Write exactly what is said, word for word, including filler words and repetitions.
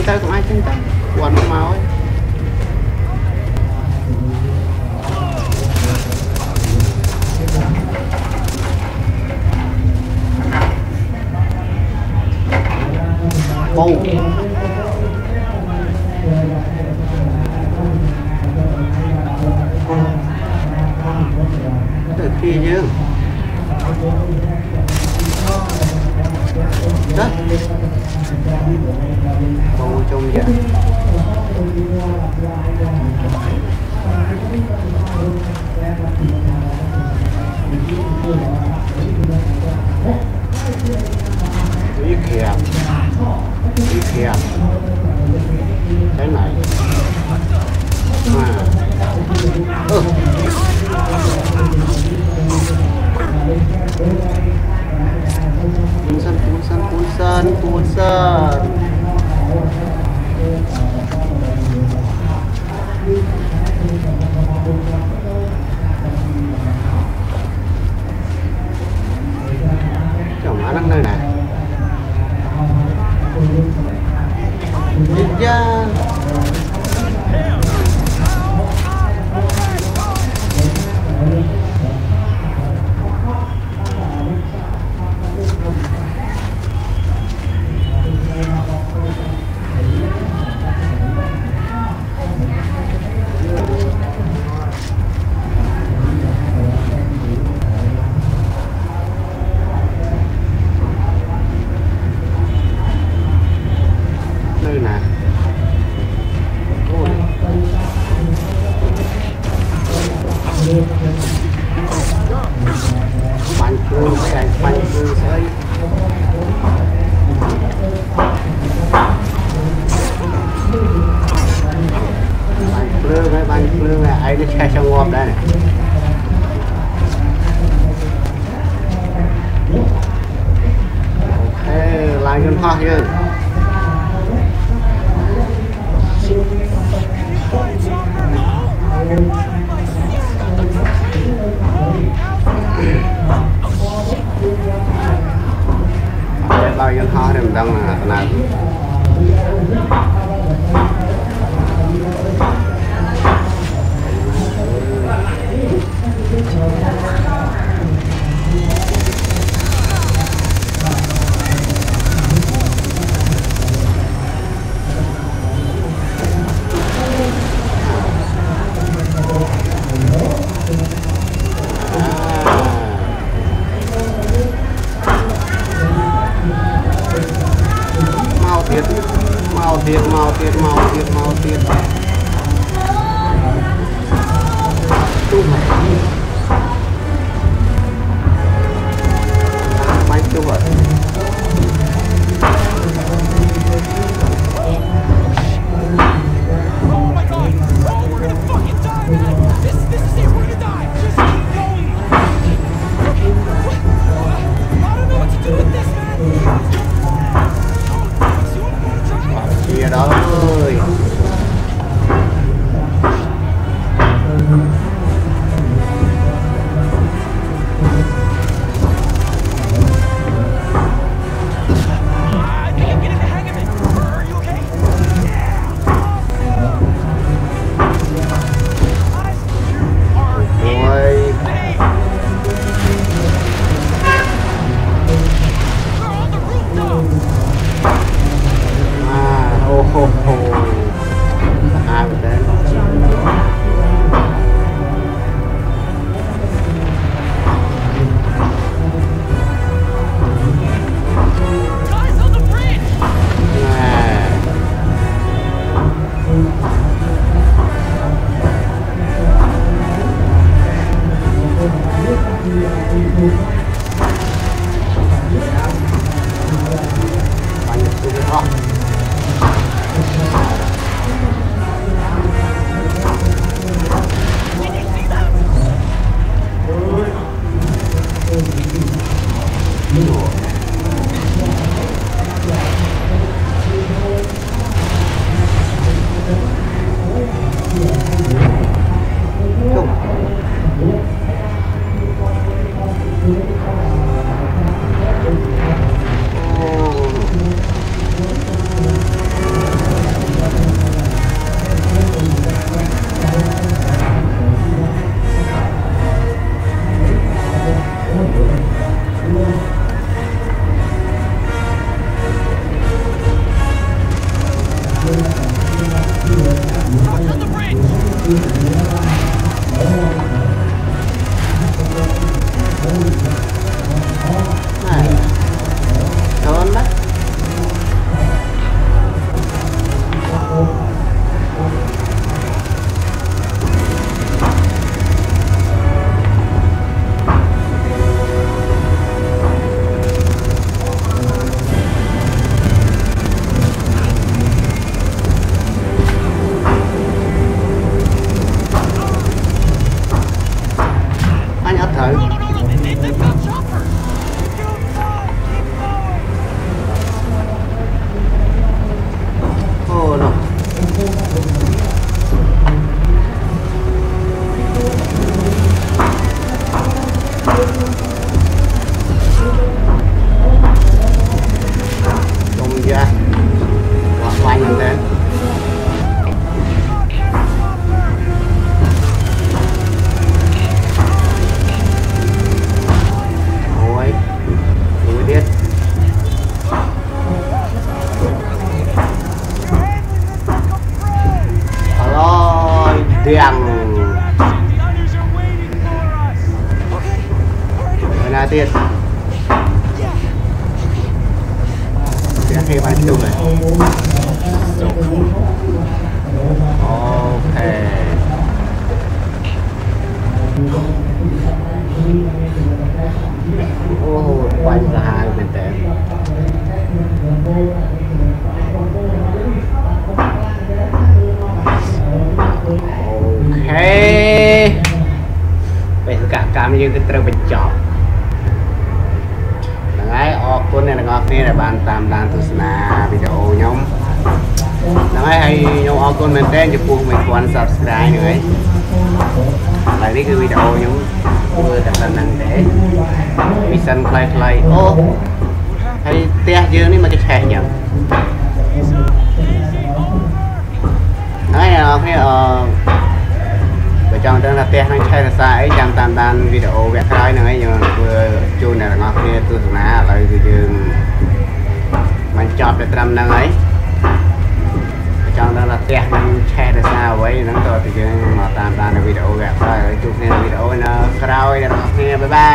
tới cũng ai trên tới quần màu ấy. Ô từ kia chứ đó ô trong vậy đi kìa đi kìa cái này à ừ. Cuốn sân, cuốn sân, cuốn sân, cuốn sân. Chẳng má năng nơi này. Liza. Ai nó xe xong ngon đây này. Ok, lại gần hoa chứ. Lại gần hoa thì mình đang là thế nào. Mau tiệt, mau tiệt, mau tiệt, mau tiệt. Chú mày. Bánh chú vậy. Kìa đó ơi. Cool. thử. Oh no. Không ra. Quả quanh lên thế. Ôi, tôi biết. Ôi, tiền. Người nào tiền? Tiền hay bán chung này. Ok. Ô, quanh ra hai bên tên. Ok. Bây giờ cả cam như cái trâu bên chọc. Đừng ấy, ọc cuốn này là ngọt này là bạn tam đàn tu sna video nhóm. Đừng ấy hay nhóm ọc cuốn mình tên cho cuộc mình quan subscribe nữa ấy. Lại đi cái video nhóm vừa đặt lần năng để mission play play. Ô, hay tia dương này mà cái khẽ nhầm. Đấy là cái ờ ở trong đó là tia hay chơi là sao ấy trong tam đàn video vẽ cái nữa ấy nhưng mà vừa chun này là ngọt kia tôi ná lại từ trường mình chọn để làm năng ấy trong đó là tia năng chơi là sao ấy nó tôi từ trường mà tam đàn video vẽ cái chụp này video nó crowd này là ngọt kia bye bye.